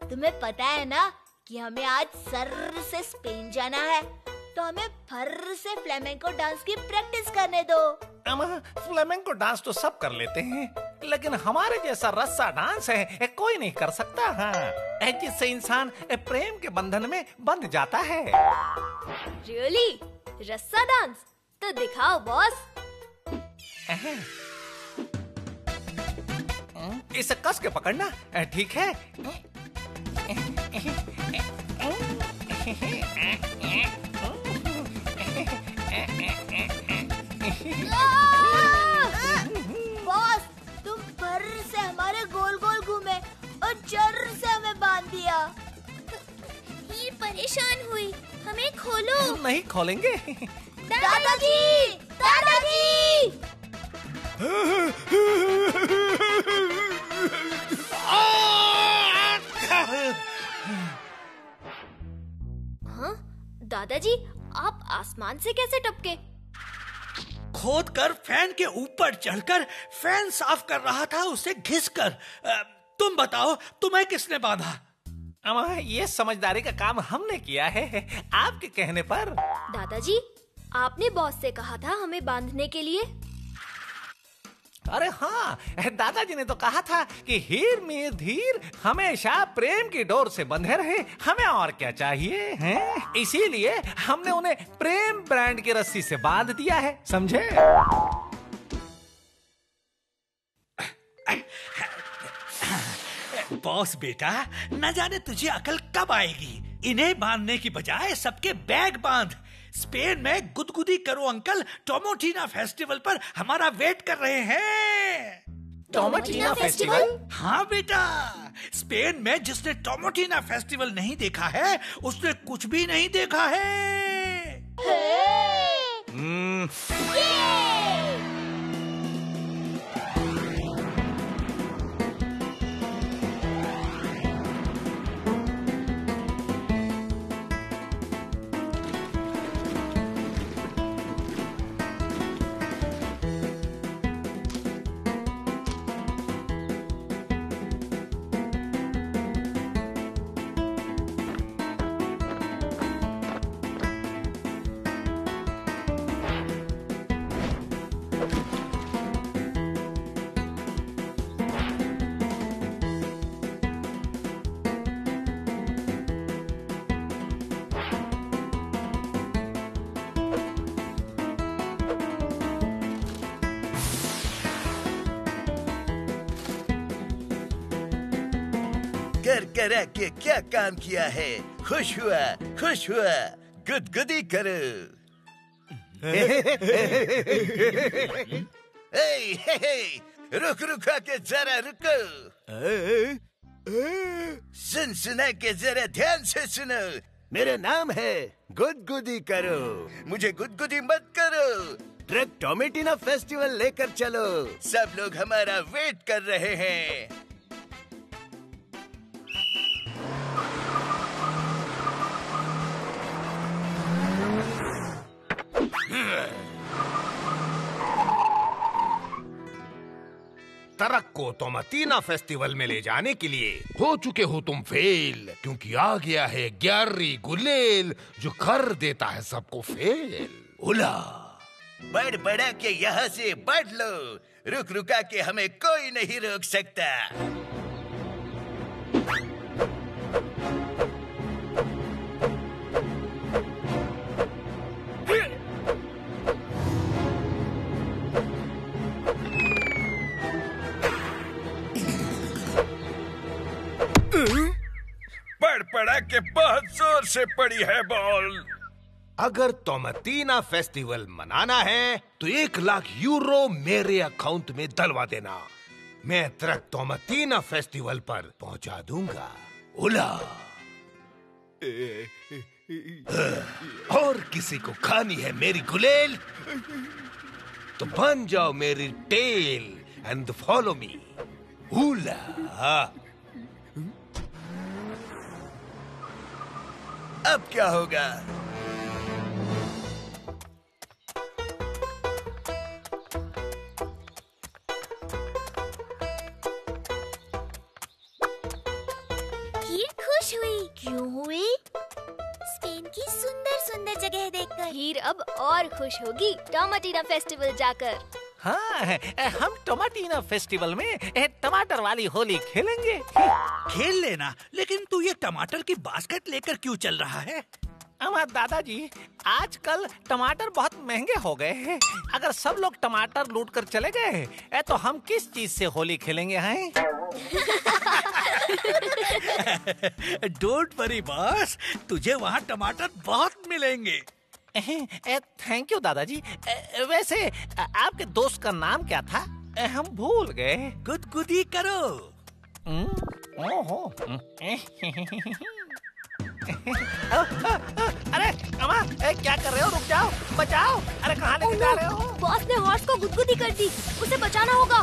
तुम्हें पता है ना कि हमें आज सर से स्पेन जाना है, तो हमें फर से फ्लेमेंको डांस की प्रैक्टिस करने दो। फ्लेमेंको डांस तो सब कर लेते हैं, लेकिन हमारे जैसा रस्सा डांस है कोई नहीं कर सकता। हाँ, जिससे इंसान प्रेम के बंधन में बंध जाता है। रियली? रस्सा डांस? तो दिखाओ बॉस। इसे कस के पकड़ना, ठीक है? बॉस, तुम फर से हमारे गोल गोल घूमे और जर से हमें बांध दिया। ये परेशान हुई, हमें खोलो। नहीं खोलेंगे। दादाजी, दादाजी! हाँ, दादाजी आप आसमान से कैसे टपके? खोद कर फैन के ऊपर चढ़कर फैन साफ कर रहा था, उसे घिसकर। तुम बताओ, तुम्हें किसने बांधा? ये समझदारी का काम हमने किया है, आपके कहने पर। दादाजी, आपने बॉस से कहा था हमें बांधने के लिए। अरे हाँ, दादाजी ने तो कहा था कि हीर में धीर हमेशा प्रेम की डोर से बंधे रहे, हमें और क्या चाहिए हैं? इसीलिए हमने उन्हें प्रेम ब्रांड की रस्सी से बांध दिया है, समझे? बॉस बेटा, न जाने तुझे अकल कब आएगी। इन्हें बांधने की बजाय सबके बैग बांध। स्पेन में गुदगुदी करो अंकल, टोमाटीना फेस्टिवल पर हमारा वेट कर रहे हैं। Tomatina festival? हाँ बेटा, स्पेन में जिसने टोमाटीना फेस्टिवल नहीं देखा है, उसने कुछ भी नहीं देखा है। कर करा के क्या काम किया है, खुश हुआ, खुश हुआ, गुदगुदी करो। रुक रुक के जरा रुको। सुन सुना के जरा ध्यान से सुनो। मेरा नाम है गुदगुदी करो, मुझे गुदगुदी मत करो। ट्रक टोमेटिना फेस्टिवल लेकर चलो, सब लोग हमारा वेट कर रहे हैं। ट्रक को टोमाटीना फेस्टिवल में ले जाने के लिए हो चुके हो तुम फेल, क्योंकि आ गया है 11वीं गुलेल जो कर देता है सबको फेल। उला, बढ़ बढ़ा के यहाँ से बढ़ लो, रुक रुका के हमें कोई नहीं रोक सकता। पड़ा के बहुत जोर से पड़ी है बॉल। अगर टोमाटीना फेस्टिवल मनाना है तो 1 लाख यूरो मेरे अकाउंट में डलवा देना, मैं ट्रक टोमाटीना फेस्टिवल पर पहुंचा दूंगा। उला, और किसी को खानी है मेरी गुलेल तो बन जाओ मेरी टेल एंड फॉलो मी। उला, अब क्या होगा? ये ये देखकर। हीर अब और खुश होगी टोमाटीना फेस्टिवल जाकर। हाँ, हम टोमाटीना फेस्टिवल में टमाटर वाली होली खेलेंगे। खेल लेना, लेकिन तू ये टमाटर की बास्केट लेकर क्यों चल रहा है? हमारे दादाजी, आजकल टमाटर बहुत महंगे हो गए हैं। अगर सब लोग टमाटर लूट कर चले गए तो हम किस चीज से होली खेलेंगे हैं? डोंट वरी बॉस, तुझे वहाँ टमाटर बहुत मिलेंगे। थैंक यू दादाजी। वैसे आपके दोस्त का नाम क्या था? हम भूल गए। गुदगुदी करो। ओहो। अरे अम्मा, क्या कर रहे हो? रुक जाओ, बचाओ। अरे कहाँ लेके जा रहे हो? बॉस ने हॉर्स को गुदगुदी कर दी, उसे बचाना होगा।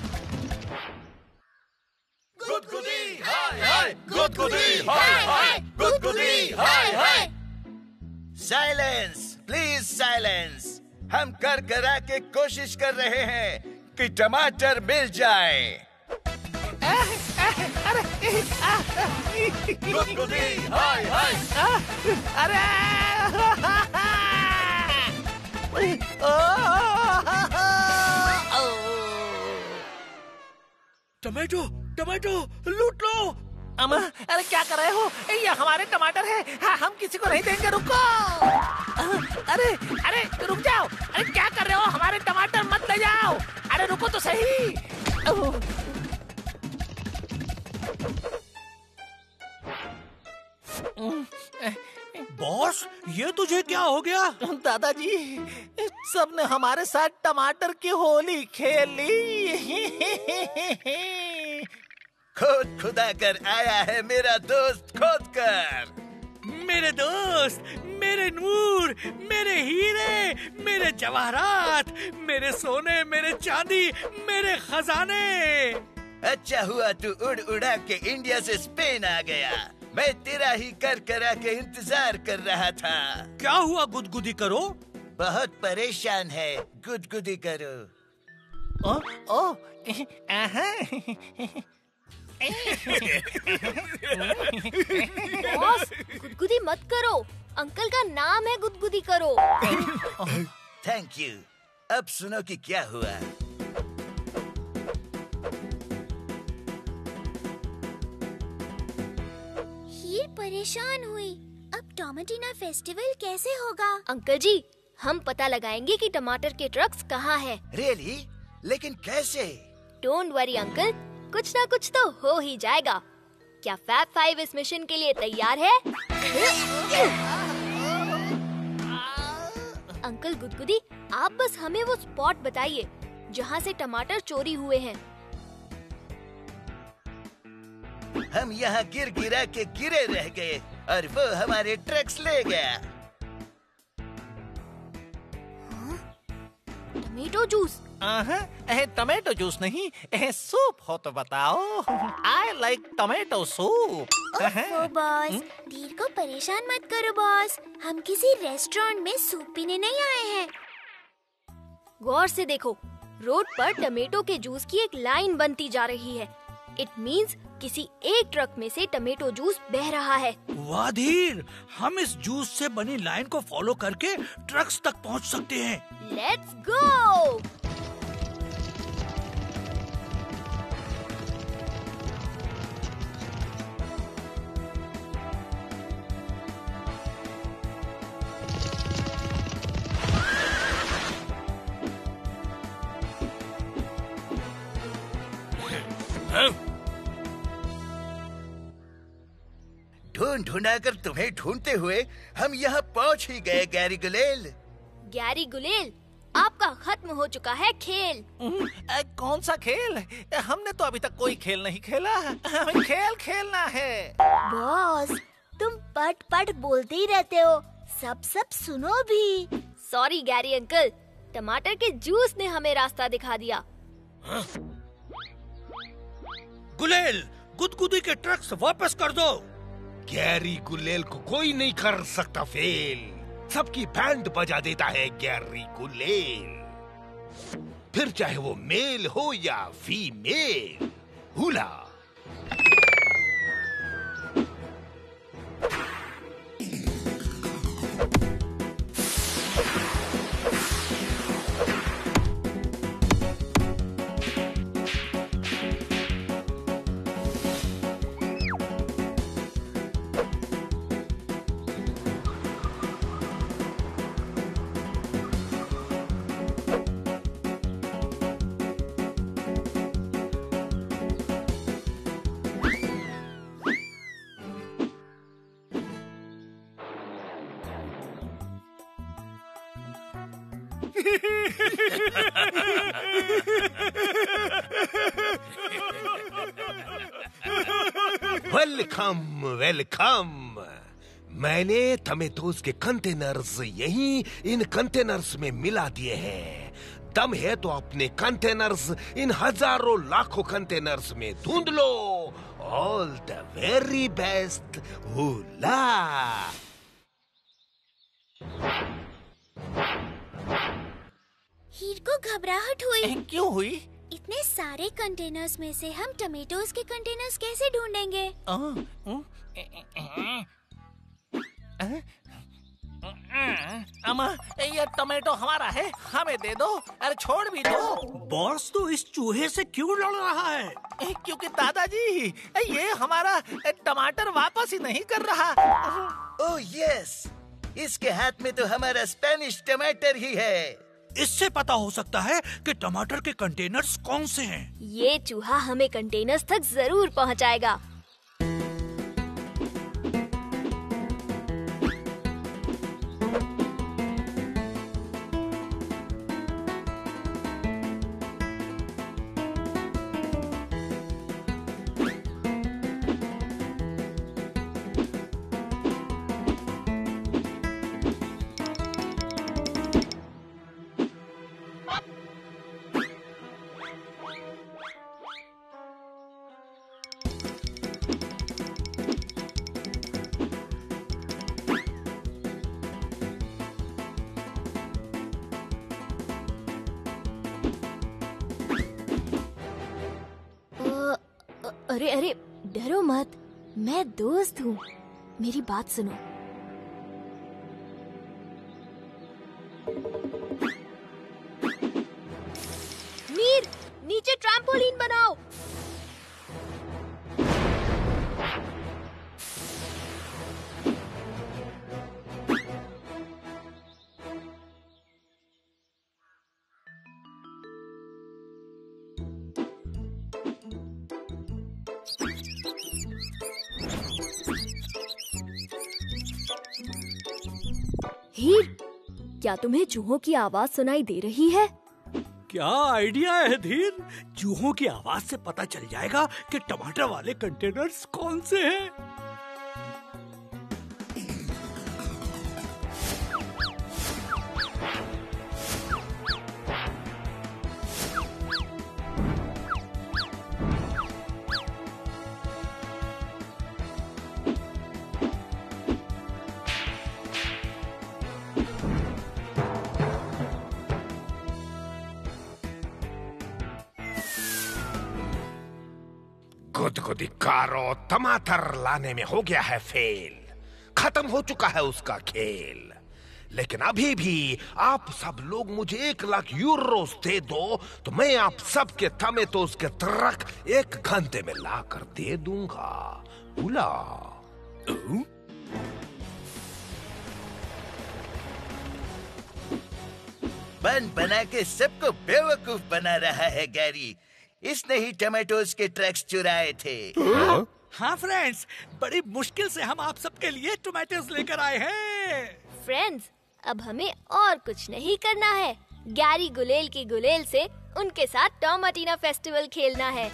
गुदगुदी हाय हाय, गुदगुदी हाय हाय, गुदगुदी hi hi. Silence, please silence. हम कर करा के कोशिश कर रहे हैं कि टमाटर मिल जाए। गुदगुदी हाय हाय। अरे टमाटो टमाटो लूट लो। अम्मा, अरे क्या कर रहे हो? ये हमारे टमाटर है। हाँ, हम किसी को नहीं देंगे। रुको। अरे अरे रुक जाओ। अरे क्या कर रहे हो? हमारे टमाटर मत ले जाओ। अरे रुको तो सही। बॉस, ये तुझे क्या हो गया? दादाजी, सबने हमारे साथ टमाटर की होली खेल ली। खोद खुदा कर आया है मेरा दोस्त, खोद कर। मेरे दोस्त, मेरे नूर, मेरे हीरे, मेरे जवाहरात, मेरे सोने, मेरे चांदी, मेरे खजाने। अच्छा हुआ तू उड़ उड़ा के इंडिया से स्पेन आ गया। मैं तेरा ही कर करा के इंतजार कर रहा था। क्या हुआ गुदगुदी करो? बहुत परेशान है, गुदगुदी करो। बॉस, गुदगुदी मत करो। अंकल का नाम है गुदगुदी करो। Thank you. अब सुनो कि क्या हुआ। हीर परेशान हुई। अब टोमाटीना फेस्टिवल कैसे होगा? अंकल जी, हम पता लगाएंगे कि टमाटर के ट्रक्स कहाँ हैं। रियली? लेकिन कैसे? डोंट वरी अंकल, कुछ ना कुछ तो हो ही जाएगा। क्या फैब 5 इस मिशन के लिए तैयार है? अंकल गुदगुदी, आप बस हमें वो स्पॉट बताइए जहाँ से टमाटर चोरी हुए हैं। हम यहाँ गिर गिरा के गिरे रह गए और वो हमारे ट्रक्स ले गया। Tomato juice? टमेटो जूस नहीं, सूप हो तो बताओ। I like tomato soup. Oh boss, Dheer को परेशान मत करो बॉस। हम किसी रेस्टोरेंट में सूप पीने नहीं आए हैं। गौर से देखो, रोड पर टमेटो के जूस की एक लाइन बनती जा रही है। इट मीन्स किसी एक ट्रक में से टमेटो जूस बह रहा है। वाह धीर, हम इस जूस से बनी लाइन को फॉलो करके ट्रक्स तक पहुंच सकते हैं। Let's go. ढूंढ ढूंढा कर तुम्हें ढूंढते हुए हम यहाँ पहुँच ही गए गैरी गुलेल। गैरी गुलेल, आपका खत्म हो चुका है खेल। कौन सा खेल? हमने तो अभी तक कोई खेल नहीं खेला। हमें खेल खेलना है। बॉस, तुम पट पट बोलते ही रहते हो। सब सुनो भी। सॉरी गैरी अंकल, टमाटर के जूस ने हमें रास्ता दिखा दिया। गुलेल, गुदगुदी के ट्रक्स वापस कर दो। गैरी गुलेल को कोई नहीं कर सकता फेल। सबकी बैंड बजा देता है गैरी गुलेल, फिर चाहे वो मेल हो या फीमेल। हुला। Welcome welcome. मैंने टमेटोज के कंटेनर्स यहीं इन कंटेनर्स में मिला दिए हैं। दम है तो अपने कंटेनर्स इन हजारों लाखों कंटेनर्स में ढूंढ लो। All the very best. हुला। हीर को घबराहट हुई। क्यों हुई? इतने सारे कंटेनर्स में से हम टमेटोज के कंटेनर्स कैसे ढूंढेंगे? अम्मा, ये टमेटो हमारा है, हमें दे दो। अरे छोड़ भी दो। बॉस तो इस चूहे से क्यों लड़ रहा है? क्योंकि दादाजी ये हमारा टमाटर वापस ही नहीं कर रहा। ओह यस, इसके हाथ में तो हमारा स्पेनिश टमाटर ही है। इससे पता हो सकता है कि टमाटर के कंटेनर्स कौन से हैं। ये चूहा हमें कंटेनर्स तक जरूर पहुंचाएगा। अरे अरे, डरो मत, मैं दोस्त हूँ। मेरी बात सुनो। मीर, नीचे ट्रैम्पोलिन बनाओ। हीर, क्या तुम्हें चूहों की आवाज सुनाई दे रही है? क्या आइडिया है धीर? चूहों की आवाज से पता चल जाएगा कि टमाटर वाले कंटेनर्स कौन से हैं। गुदगुदी कारो टमाटर लाने में हो गया है फेल। खत्म हो चुका है उसका खेल। लेकिन अभी भी आप सब लोग मुझे 1 लाख यूरोस दे दो तो मैं आप सब के टमेटोज के ट्रक 1 घंटे में ला कर दे दूंगा। बुला। बन बना के सबको बेवकूफ बना रहा है गैरी। इसने ही टमाटोज के ट्रक्स चुराए थे। हाँ फ्रेंड्स, बड़ी मुश्किल से हम आप सबके लिए टमाटोज लेकर आए हैं। फ्रेंड्स, अब हमें और कुछ नहीं करना है। गैरी गुलेल की गुलेल से उनके साथ टोमाटीना फेस्टिवल खेलना है।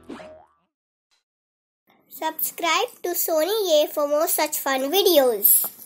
Subscribe to Sony YAY for more such fun videos.